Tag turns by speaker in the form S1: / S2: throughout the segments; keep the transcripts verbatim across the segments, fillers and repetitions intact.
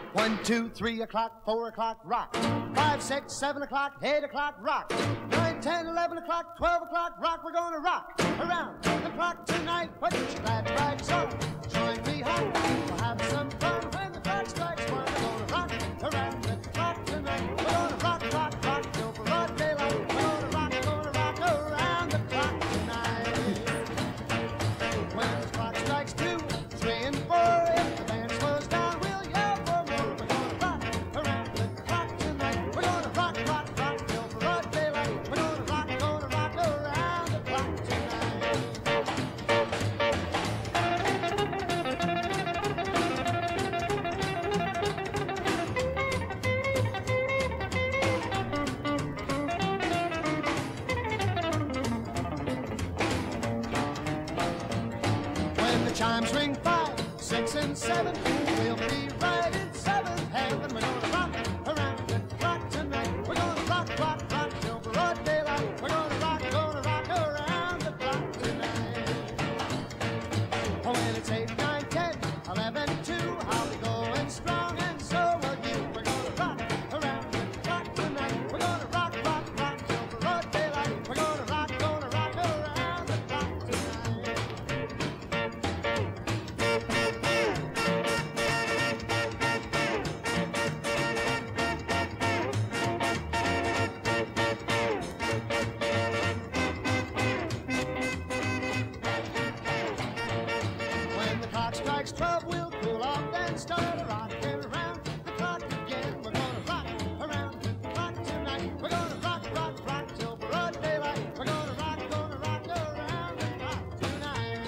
S1: One, two, three o'clock, four o'clock, rock. Five, six, seven o'clock, eight o'clock, rock. Nine, ten, eleven o'clock, twelve o'clock, rock. We're gonna rock around the clock tonight. Put your glad rags on, join me home. We'll have some fun when the clock strikes one. We're gonna rock around the clock tonight. We're gonna rock, rock, rock till broad daylight. We're gonna rock, gonna rock around the clock tonight. When the clock strikes two, three, and four, if the band slows down, we'll yell for more. We're gonna rock around the clock tonight. We're gonna rock, rock, rock till broad daylight. We're gonna rock, gonna rock around the clock tonight. When the chimes ring five, six, and seven, we'll be right in seventh heaven. We're gonna rock around the clock tonight. We're gonna rock, rock, rock till broad daylight. We're gonna rock, gonna rock around the clock tonight. Oh, when it's eight, nine, ten, eleven, two, I'll be going strong, and so will you. We're gonna rock around the clock tonight. We're gonna rock, rock, rock till broad daylight. We're gonna rock, gonna rock around the clock tonight. When the clock strikes twelve, we'll cool off and start rocking around the clock again. We're gonna rock around the clock tonight. We're gonna rock, rock, rock till broad daylight. We're gonna rock, gonna rock around the clock tonight.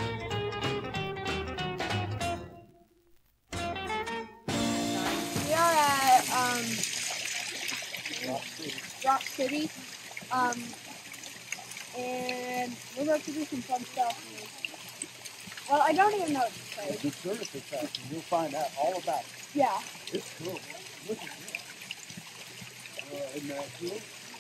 S2: We are at um, Rock City, um, and we're about to do some fun stuff. Well, I don't even know what to say.
S3: The surface effect, and you'll find out all about it.
S2: Yeah.
S3: It's cool. Look at this. Uh, isn't that cool?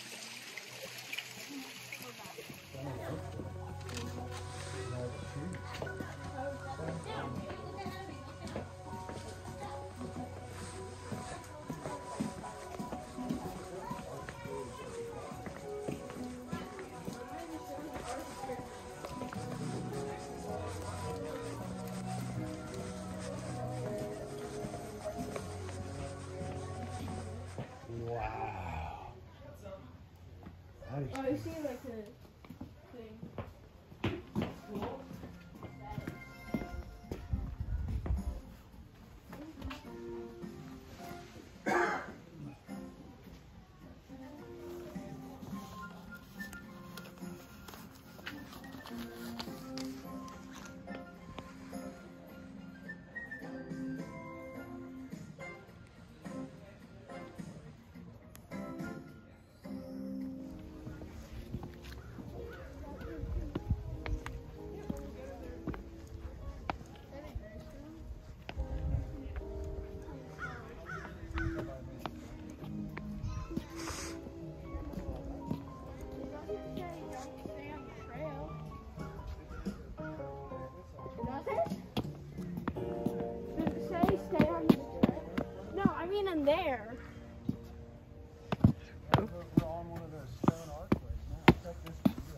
S3: Wow. That is
S2: Oh, you see like the thing. In there.
S3: We're on one of those stone archways now. Check this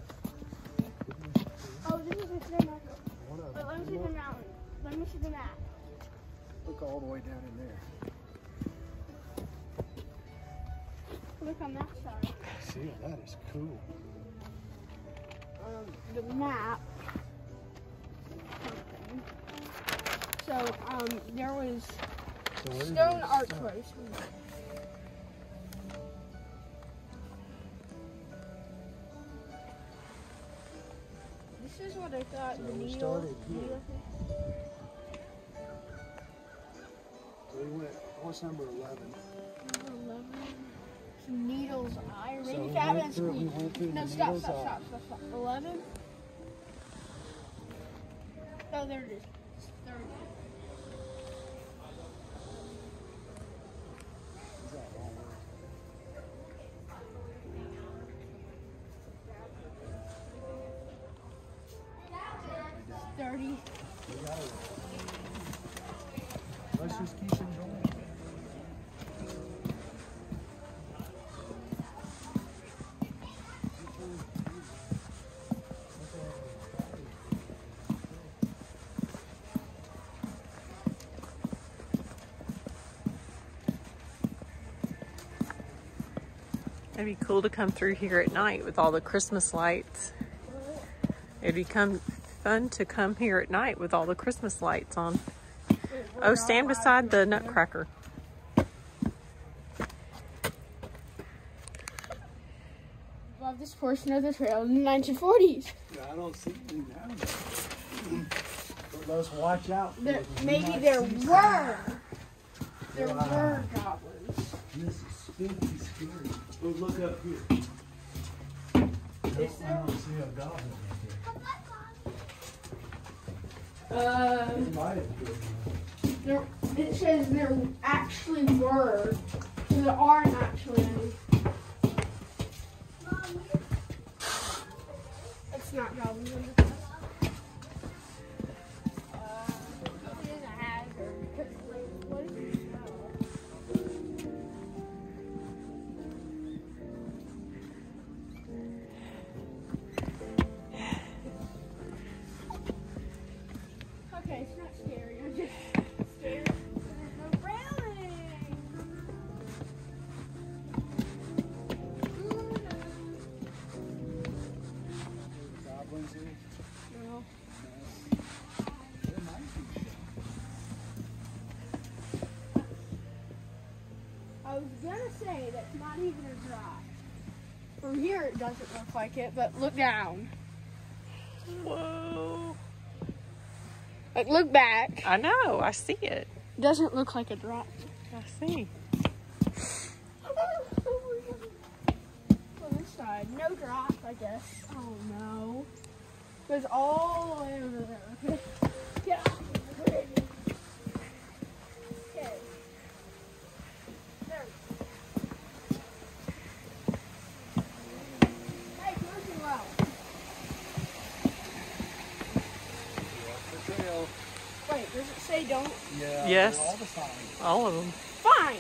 S3: out.
S2: Oh, this is a stone archway.
S3: One of
S2: Wait, let me see
S3: them.
S2: the mountain. Let me see the map.
S3: Look all the way down in there.
S2: Look on that side.
S3: See, that is cool.
S2: Um, the map. So, um, there was
S3: So where is
S2: stone
S3: this?
S2: archways. This is what I thought
S3: So
S2: the
S3: we
S2: needle.
S3: started here.
S2: needle thing.
S3: So we went, what's number eleven?
S2: eleven. Some needle's eye.
S3: So
S2: Rainy
S3: we
S2: cabin
S3: went
S2: and
S3: through- we
S2: squeeze.
S3: went through
S2: No,
S3: the
S2: stop,
S3: needle's
S2: stop,
S3: eye.
S2: stop, stop, stop. eleven. Oh, there it is. thirty.
S3: Is that wrong?
S2: thirty.
S3: We gotta, let's just keep it going.
S4: It'd be cool to come through here at night with all the Christmas lights. It'd become fun to come here at night with all the Christmas lights on. Oh, stand beside the Nutcracker.
S2: Love this portion of the trail in the nineteen forties.
S3: Yeah, I don't see any now. Let's watch out.
S2: There, maybe there were. There wow. were goblins.
S3: This is spooky, scary. Oh, look up here.
S2: Is there?
S3: I don't see a goblin
S2: Uh,
S3: right there.
S2: there. It says there actually were. So there aren't actually any. It's not goblins in the past. It's not scary, I'm just scared. There's no railing.
S3: Goblins here?
S2: No.
S3: There might be.
S2: I was gonna say that's not even a drop. From here it doesn't look like it, but look down.
S4: Whoa.
S2: Like, look back.
S4: I know, I see it.
S2: Doesn't look like a drop.
S4: I see.
S2: On this side, no drop, I guess. Oh no. Goes all the way over there. Okay. Get off the bridge. Okay. There we go. Hey, moving well.
S3: Trail.
S2: Wait, does it say don't?
S3: Yeah.
S4: Yes.
S3: All the signs.
S4: All of them.
S2: Fine.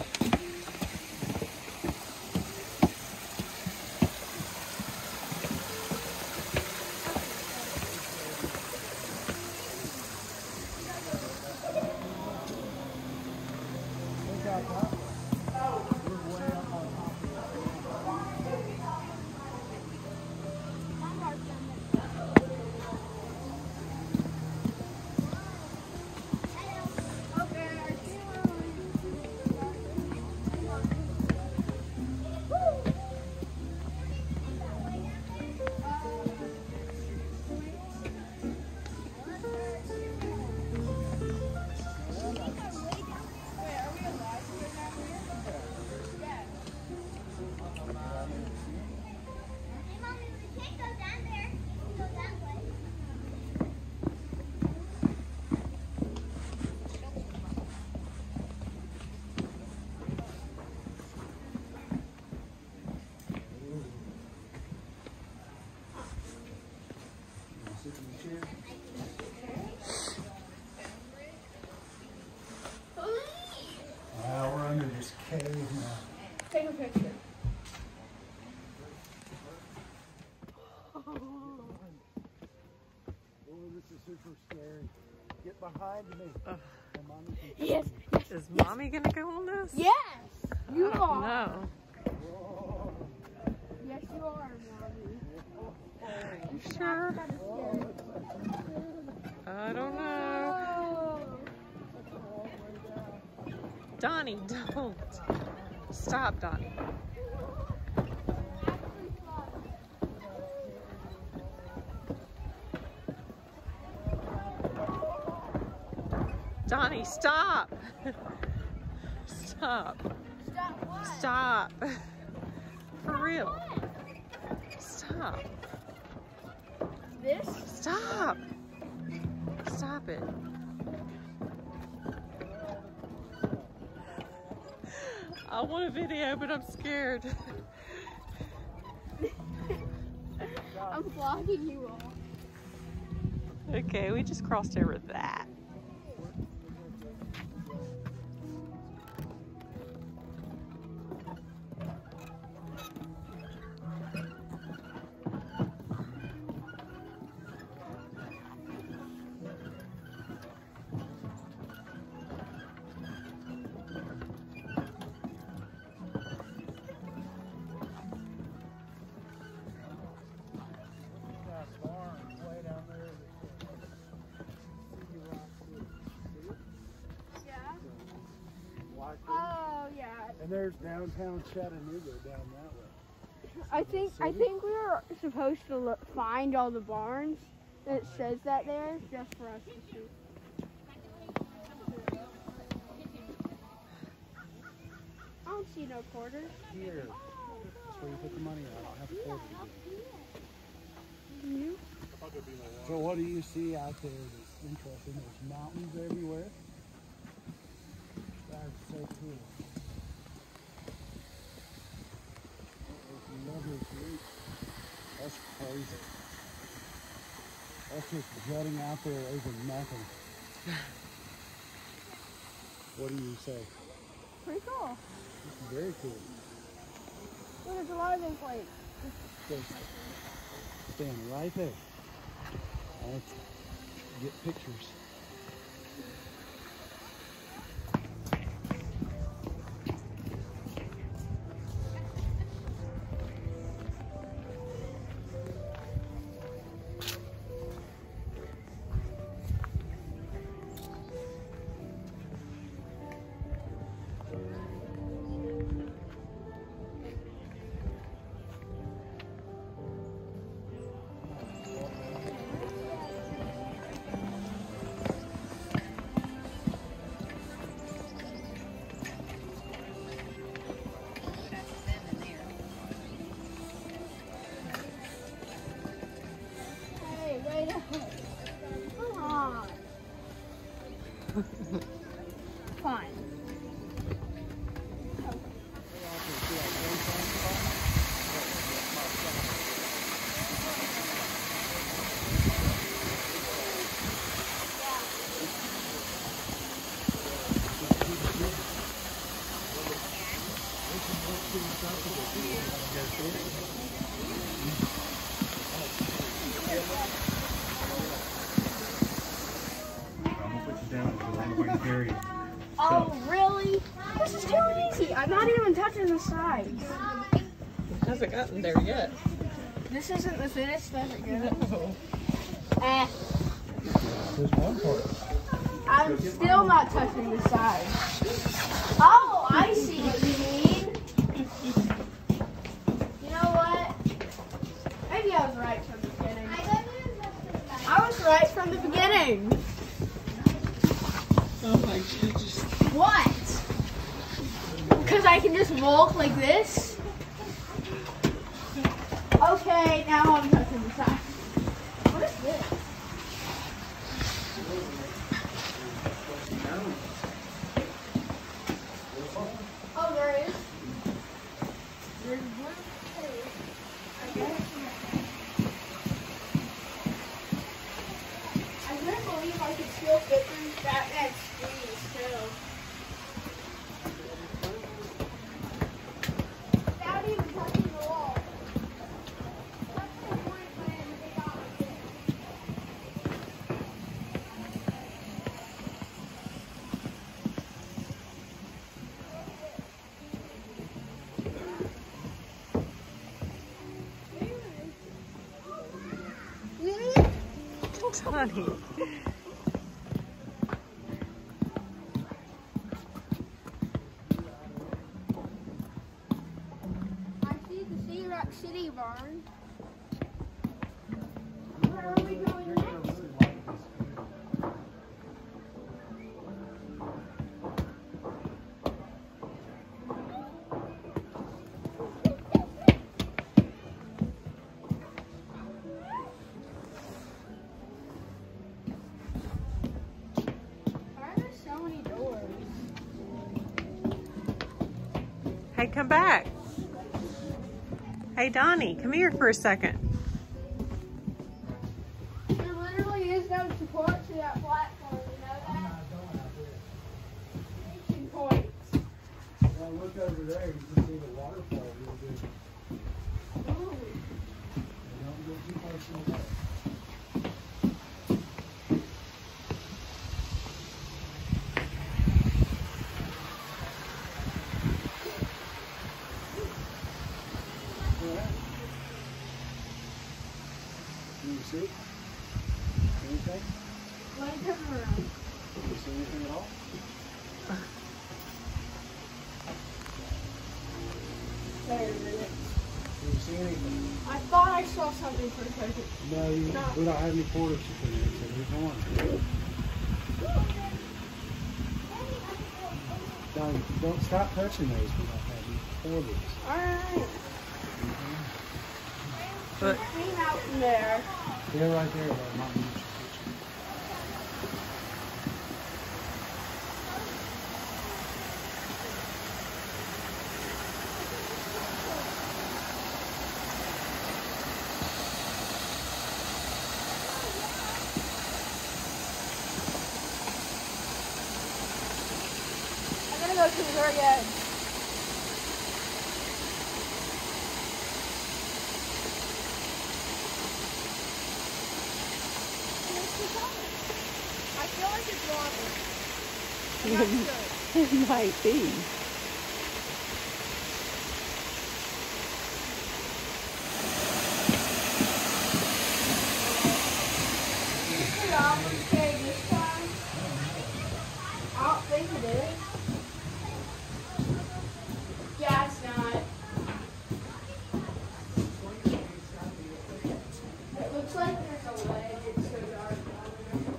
S3: Look out, Pop. We're way up on top of Wow, we're under this cave now.
S2: Take a picture.
S3: Oh, this is super scary. Get behind me.
S4: Uh,
S3: And Mommy can-
S2: Yes, yes.
S4: is Mommy gonna go on this?
S2: Yes, you
S4: I don't
S2: are.
S4: know.
S3: Whoa.
S2: Yes, you are, Mommy.
S4: You sure?
S2: Kind of scary.
S4: I don't know. Donnie, don't. Stop, Donnie. Donnie, stop. Stop.
S2: Stop what?
S4: Stop. For real. Stop.
S2: This?
S4: Stop. Stop it. I want a video, but I'm scared.
S2: I'm vlogging you all.
S4: Okay, we just crossed over that.
S3: like them.
S2: Oh yeah.
S3: And there's downtown Chattanooga down that way.
S2: I think I think we were supposed to look, find all the barns. It says that there just for us to see. I don't see no quarters.
S3: Here. That's where you put the money in. I don't have a quarter.
S2: You?
S3: So what do you see out there that's interesting? There's mountains everywhere. That's so cool. That's lovely fruit. That's crazy. That's just jutting out there over nothing. What do you say?
S2: Pretty cool.
S3: It's very cool.
S2: Well, there's a lot of those like.
S3: Just stand right there. Let's get pictures.
S2: Hey, wait up. Come on. Fine. Oh, really? This is too easy. I'm not even touching the sides.
S4: It hasn't gotten there yet.
S2: This isn't the finished, does it go?
S4: No.
S2: Eh.
S3: There's one part.
S2: I'm still not touching the sides. Oh, I see what you mean. You know what? Maybe I was right from the beginning. I was right from the beginning.
S4: Oh my goodness.
S2: What? Because I can just walk like this? Okay, now I'm touching the side. What is this? Oh, there is. There's one place. I guess. I couldn't believe I could still fit through Batman's screens too. Without even touching the wall. That's the point when they got like this.
S4: Donnie.
S2: I see the Sea Rock City barn. Where are we going next? Why are there so many doors?
S4: Hey, come back. Hey, Donnie, come here for a second.
S2: There literally is no support to that platform, you know that? Station points.
S3: Now look over there, you can see the waterfall real good.
S2: Ooh.
S3: Don't go too close to the water. Can you see? Anything?
S2: Let me turn around.
S3: Can you see anything at all?
S2: there a minute.
S3: Did you see anything?
S2: I thought I saw something for a second.
S3: No, you,
S2: No.
S3: we don't have any quarters to put in, so there's one. Don't, don't stop touching those. We don't have any quarters.
S2: Alright.
S4: But
S2: Came out in there.
S3: They're right there, though, not in your kitchen.
S2: I'm gonna go to the very edge. I feel like it's water. I'm not sure.
S4: it might be.
S2: Is it all okay this time? I don't think it is. Yeah, it's not. It looks like there's a ledge. It's so dark down there.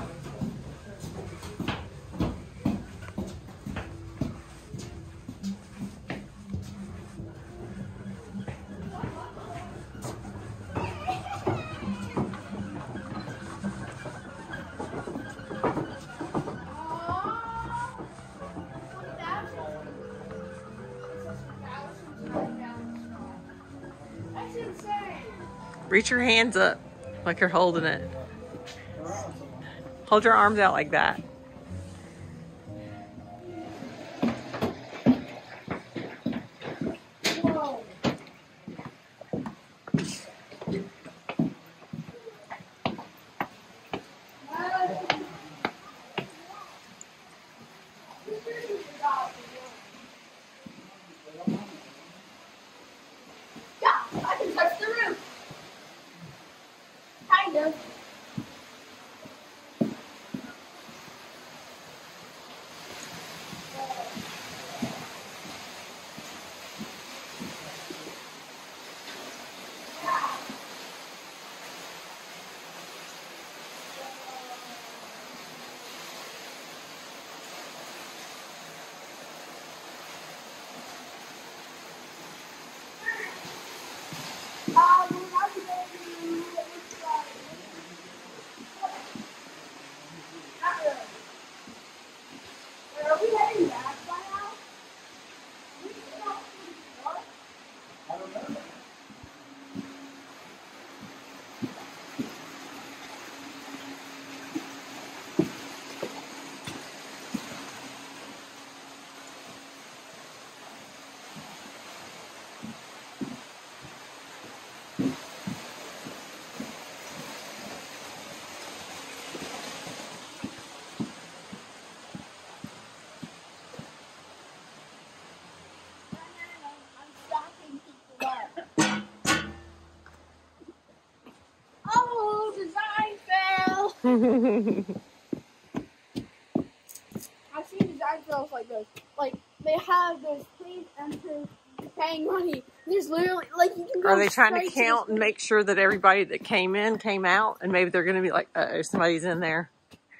S2: That's insane.
S4: Reach your hands up like you're holding it. Hold your arms out like that.
S2: Whoa. Yeah, I can touch the roof. Kind of. Um, we're not going to Not really. Are we heading back by now? We can go what?
S3: I don't know.
S2: I'm stocking people up. Oh, design fail! I've seen design fails like this. Like, they have this, please enter paying money. There's literally, like, you can go
S4: Are they trying to
S2: straight
S4: count and make sure that everybody that came in came out? And maybe they're going to be like, uh oh, somebody's in there.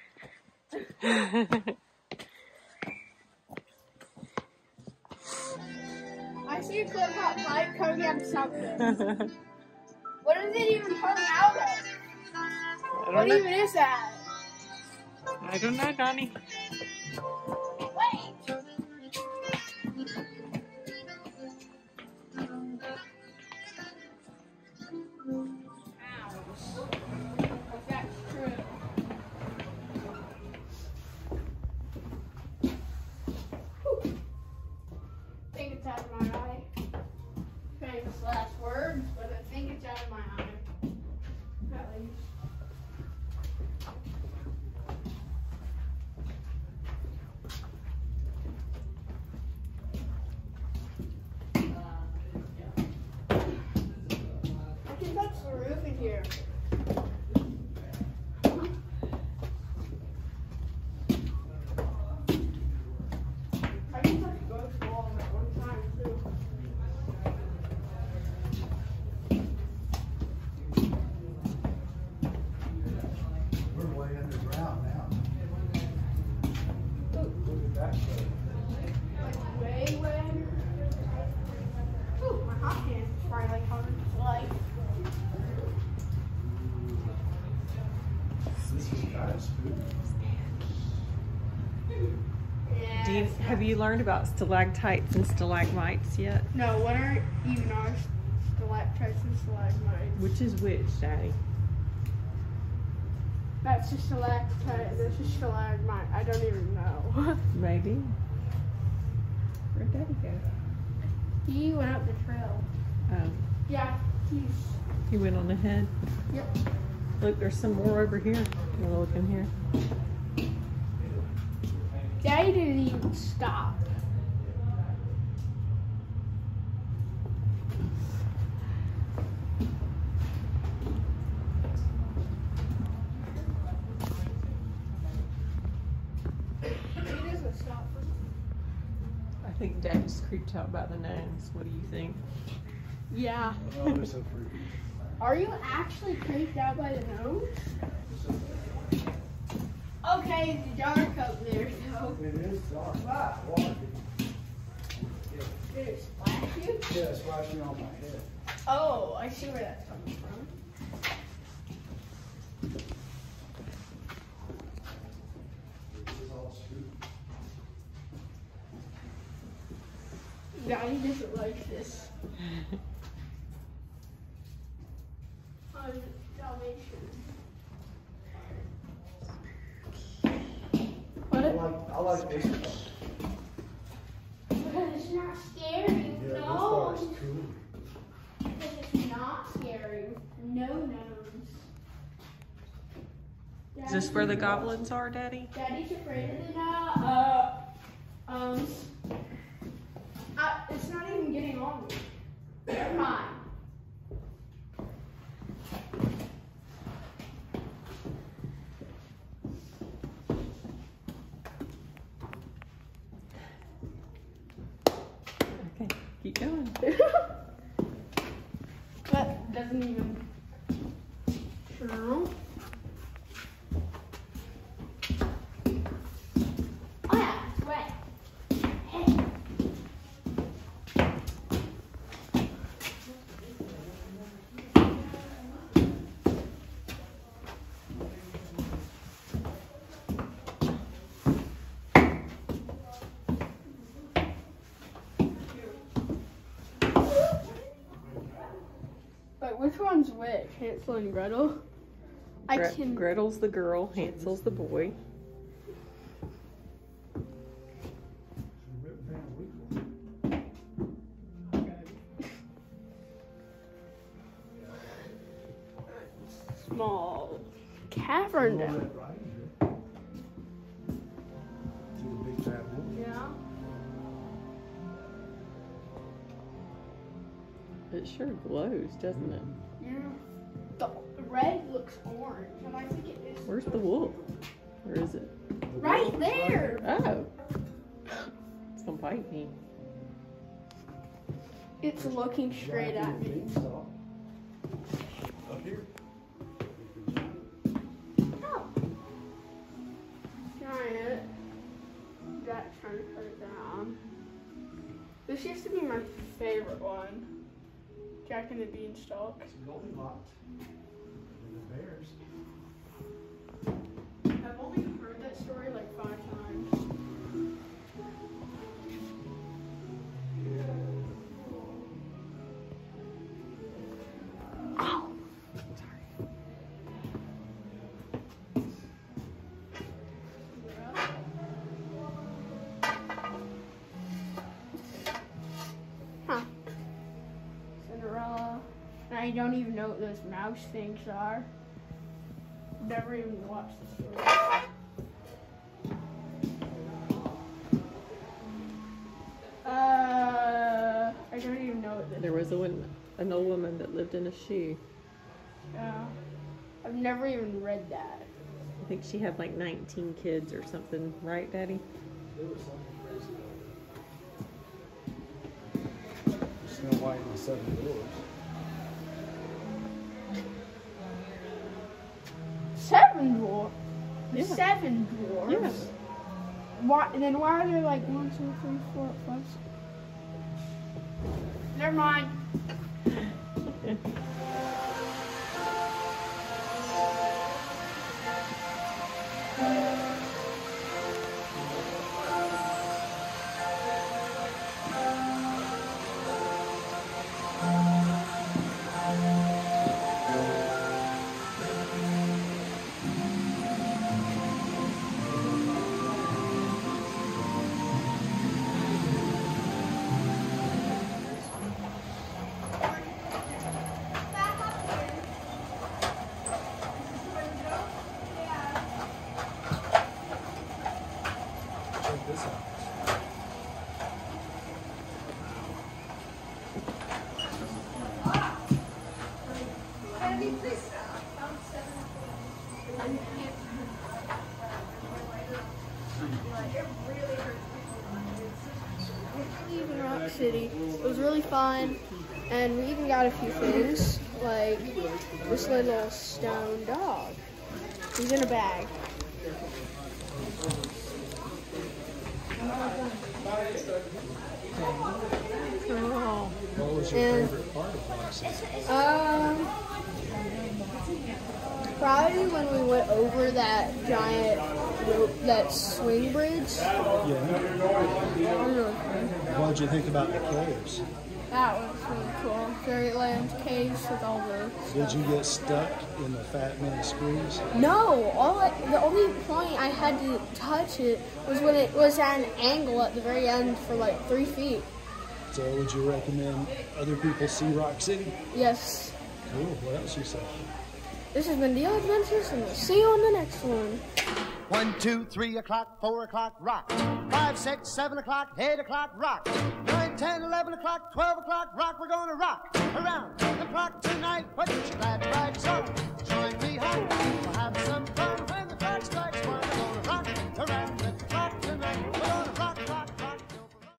S2: I see a clip hot pipe coming out of something. What is it even coming out of?
S4: I
S2: What
S4: don't know.
S2: even is that?
S4: I don't know, Donnie.
S2: Wait! If that's true. Whew. I think it's out of my eye. Famous last words, but I think it's out of my eye. At least. I can touch the roof in here. I can touch both walls at one time too.
S4: you learned about stalactites and stalagmites yet?
S2: No, what are even our stalactites and stalagmites?
S4: Which is which, Daddy?
S2: That's a stalactite, that's a stalagmite. I don't even know.
S4: Maybe. Where'd Daddy go?
S2: He went up the trail.
S4: Oh,
S2: Yeah, he's...
S4: he went on ahead.
S2: Yep.
S4: Look, there's some more over here. You wanna look in here?
S2: Daddy didn't even stop. He doesn't stop.
S4: I think Daddy's creeped out by the nose. What do you think?
S2: Yeah.
S3: Oh, they're so freaky.
S2: Are you actually creeped out by the nose? Okay, it's dark up there, so.
S3: It is dark. Ah, water.
S2: Did it splash you?
S3: Yeah, it's splashing on my head.
S2: Oh, I see where that's coming from.
S3: This is all scoop.
S2: Daddy doesn't like this. On Dalmatian.
S3: I like, I like this part.
S2: Because it's not scary.
S3: Yeah, this
S2: No.
S3: part's cool.
S2: Because it's not scary. No nose.
S4: Is this where the goblins are, Daddy?
S2: Daddy's afraid of the nose. Uh, um, I, it's not even getting on me. Never mind.
S4: Okay, keep going.
S2: That doesn't even. True. Oh yeah, it's wet. Hey. But which one's which? Hansel and Gretel? I
S4: Gre-
S2: can.
S4: Gretel's the girl, Hansel's the boy.
S3: Rip Van Winkle.
S2: Small cavern down.
S3: Red Riding Hood. See the big fat wolf?
S2: Yeah.
S4: It sure glows, doesn't it?
S2: Yeah. The red looks orange, and I think it is.
S4: Where's the wolf? Where is it?
S2: Right there.
S4: Oh. It's gonna bite me.
S2: It's looking straight at me.
S3: Up here.
S2: Oh. Giant. That's trying to cut it down. This used to be my favorite one. Jack and the Beanstalk.
S3: It's Goldilocks. And the bears.
S2: I've only heard that story like five times. Ow! Huh. Cinderella. I don't even know what those mouse things are. Never even watched the story. Uh, I don't even know what this
S4: There was a woman, an old woman that lived in a shoe.
S2: Yeah. I've never even read that.
S4: I think she had like nineteen kids or something, right, Daddy?
S3: There was something crazy though. Snow White and the Seven Dwarfs.
S2: Seven dwarfs.
S4: Yeah.
S2: Seven dwarfs.
S4: Yeah.
S2: Why? Then why are there like one, two, three, four, five? Six? Never mind. Leaving Rock City. It was really fun, and we even got a few things, like this little stone dog. He's in a bag.
S4: Oh.
S3: What was your
S2: And,
S3: favorite part of Rock City?
S2: Um, probably when we went over that giant rope, that swing bridge.
S3: Yeah.
S2: That was really fun.
S3: What did you think about the caves?
S2: That was really cool. Fairyland caves with all the
S3: Did
S2: stuff.
S3: you get stuck in the Fat Man squeeze?
S2: No, all I, the only point I had to touch it was when it was at an angle at the very end for like three feet.
S1: So would you recommend other people see Rock City?
S2: Yes.
S1: Cool. What else you say?
S2: This has been Deal Adventures, and we'll see you on the next one.
S5: One, two, three o'clock, four o'clock, rock. Five, six, seven o'clock, eight o'clock, rock. Nine, ten, eleven o'clock, twelve o'clock, rock. We're gonna rock around the clock tonight. Put your glad rags on. Join me home. We'll have some fun when the clock strikes one. We're gonna rock around the